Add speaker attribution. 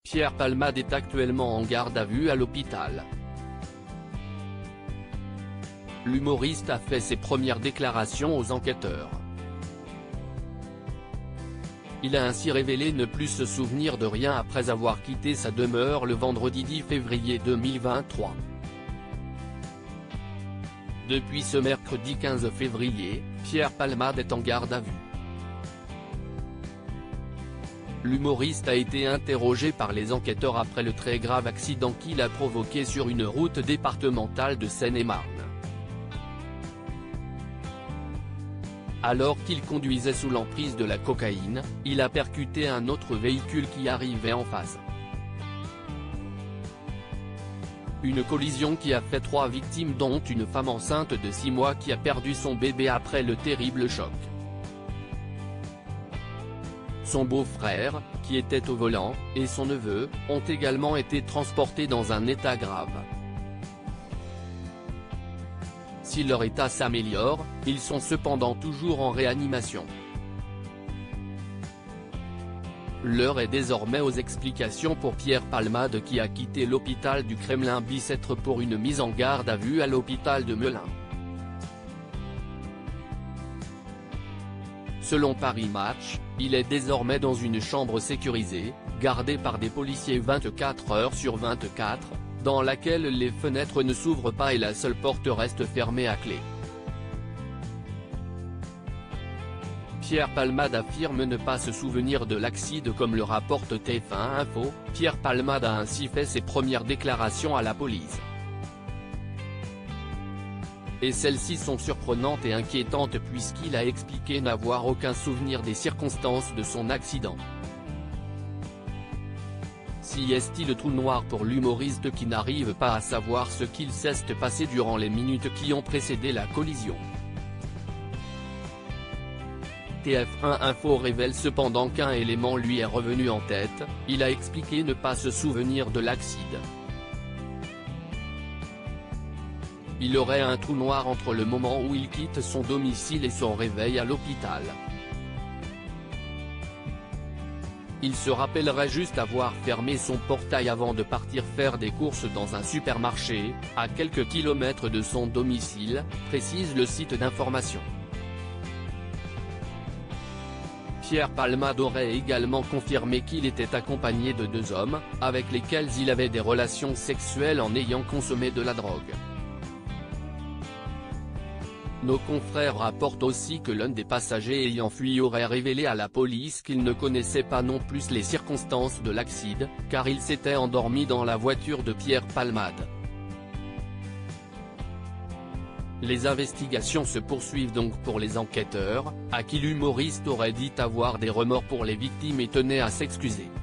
Speaker 1: Pierre Palmade est actuellement en garde à vue à l'hôpital. L'humoriste a fait ses premières déclarations aux enquêteurs. Il a ainsi révélé ne plus se souvenir de rien après avoir quitté sa demeure le vendredi 10 février 2023. Depuis ce mercredi 15 février, Pierre Palmade est en garde à vue. L'humoriste a été interrogé par les enquêteurs après le très grave accident qu'il a provoqué sur une route départementale de Seine-et-Marne. Alors qu'il conduisait sous l'emprise de la cocaïne, il a percuté un autre véhicule qui arrivait en face. Une collision qui a fait 3 victimes dont une femme enceinte de 6 mois qui a perdu son bébé après le terrible choc. Son beau-frère, qui était au volant, et son neveu, ont également été transportés dans un état grave. Si leur état s'améliore, ils sont cependant toujours en réanimation. L'heure est désormais aux explications pour Pierre Palmade qui a quitté l'hôpital du Kremlin-Bicêtre pour une mise en garde à vue à l'hôpital de Melun. Selon Paris Match, il est désormais dans une chambre sécurisée, gardée par des policiers 24 heures sur 24, dans laquelle les fenêtres ne s'ouvrent pas et la seule porte reste fermée à clé. Pierre Palmade affirme ne pas se souvenir de l'accident comme le rapporte TF1 Info. Pierre Palmade a ainsi fait ses premières déclarations à la police. Et celles-ci sont surprenantes et inquiétantes puisqu'il a expliqué n'avoir aucun souvenir des circonstances de son accident. Si est-il le trou noir pour l'humoriste qui n'arrive pas à savoir ce qu'il s'est passé durant les minutes qui ont précédé la collision. TF1 Info révèle cependant qu'un élément lui est revenu en tête, il a expliqué ne pas se souvenir de l'accident. Il aurait un trou noir entre le moment où il quitte son domicile et son réveil à l'hôpital. Il se rappellerait juste avoir fermé son portail avant de partir faire des courses dans un supermarché, à quelques kilomètres de son domicile, précise le site d'information. Pierre Palmade aurait également confirmé qu'il était accompagné de 2 hommes, avec lesquels il avait des relations sexuelles en ayant consommé de la drogue. Nos confrères rapportent aussi que l'un des passagers ayant fui aurait révélé à la police qu'il ne connaissait pas non plus les circonstances de l'accident, car il s'était endormi dans la voiture de Pierre Palmade. Les investigations se poursuivent donc pour les enquêteurs, à qui l'humoriste aurait dit avoir des remords pour les victimes et tenait à s'excuser.